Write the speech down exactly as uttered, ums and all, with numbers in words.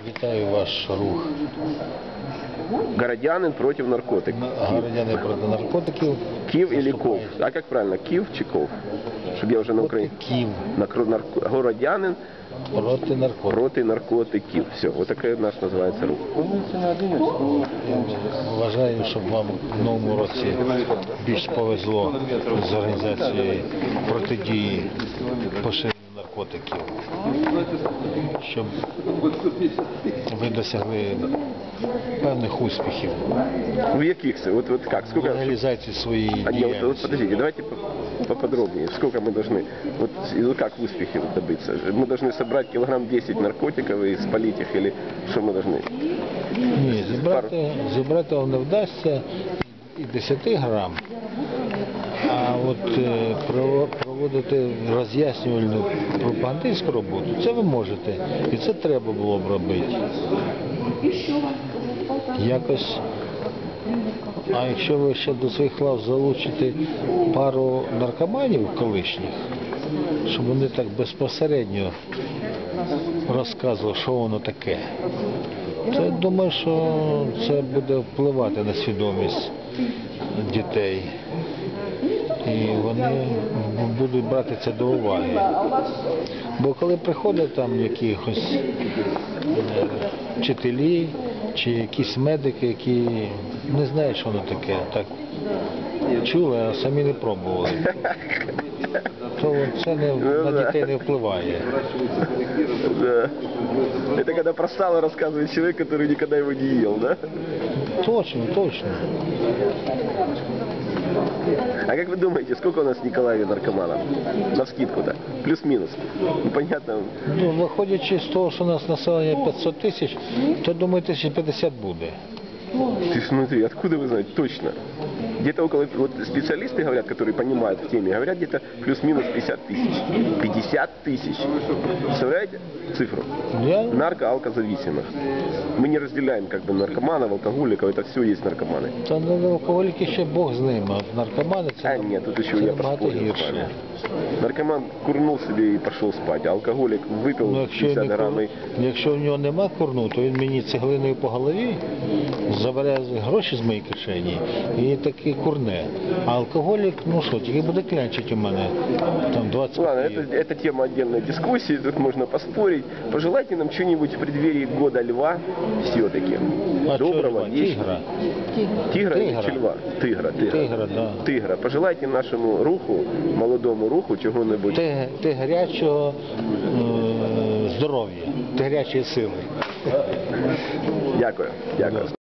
Вітаю ваш рух. Городянин против наркотиков. Городяни проти наркотиків. Киев или Ков? А как правильно? Киев чи Ков? Чтобы я уже на Украине. Киев. Нарко... Городянин Проти наркотиків. проти наркотиків. Все, вот такая наш называется рух. Вважаю, щоб вам в новому році більш повезло з організацією протидії поширенню наркотиків, щоб ви досягли певних успіхів В яких? Вот, вот как? в Сколько? реалізації своєї А, нет, вот, вот, діяльності. подождите, давайте поподробнее. Сколько мы должны, вот и как успехи вот добиться? Мы должны собрать килограмм десять наркотиков и спалить их, или что мы должны? Ні, зібрати, зібрати вам не вдасться і десять грам, а от е, про- проводити роз'яснювальну пропагандистську роботу, це ви можете, і це треба було б робити. Якось, а якщо ви ще до своїх лав залучите пару наркоманів колишніх, щоб вони так безпосередньо розказували, що воно таке, то я думаю, що це буде впливати на свідомість дітей. І вони будуть брати це до уваги. Бо коли приходять там якихось е, вчителі чи якісь медики, які не знають, що воно таке, так чули, а самі не пробували, то це не, на дітей не впливає. Да. Это когда про сало рассказывает человек, который никогда его не ел, да? Точно, точно. А как вы думаете, сколько у нас в Николаеве наркоманов? Навскидку-то. Плюс-минус. Ну, понятно. Ну, виходячи з того, що у нас населення п'ятсот тисяч, то, думаю, тисяч п'ятдесят буде. Ты смотри, откуда вы знаете? Точно. Где-то около, вот специалисты говорят, которые понимают в теме, говорят где-то плюс-минус пятьдесят тысяч. пятьдесят тысяч. Представляете цифру? Я? Нарко-алкозависимых. Мы не разделяем как бы наркоманов, алкоголиков, это все есть наркоманы. Та на алкоголіки ще Бог з ним, а наркомани це, А нет, тут еще це я набагато поспорил с гірше. вами. Наркоман курнул себе и пошел спать, а алкоголик выпил Ну, якщо, пятьдесят не грамм кур- и... якщо в нього нема курну, то він мені цеглиною по голові забере гроші з моєї кишені і таки курне. А алкоголік, ну що, тільки буде клянчити у мене там двадцять Ладно, копійок. это, это тема отдельной дискуссии, тут можно поспорить. Пожелайте нам что-нибудь в преддверии года льва все-таки. А Доброго, чого льва? вечного. Тигра. Тигра или Тигра. льва? Тигра, тигра. Тигра, да. Тигра. Пожелайте нашему руху, молодому руху, чого-небудь. Ти, ти гарячого е, здоров'я, ти гарячої сили. Дякую. Дякую.